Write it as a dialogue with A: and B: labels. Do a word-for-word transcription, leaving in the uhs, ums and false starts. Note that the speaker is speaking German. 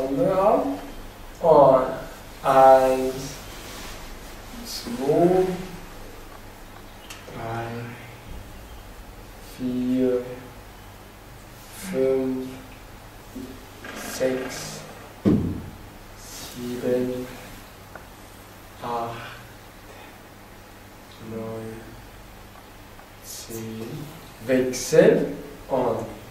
A: andere Arm. Und eins, zwei, drei, vier, fünf, sechs, sieben, acht, neun, zehn. Wechsel und